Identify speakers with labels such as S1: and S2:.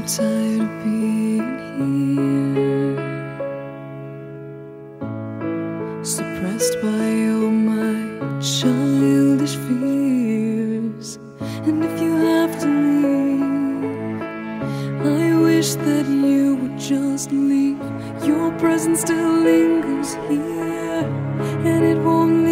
S1: tired of being here, suppressed by all my childish fears. And if you have to leave, I wish that you would just leave. Your presence still lingers here, and it won't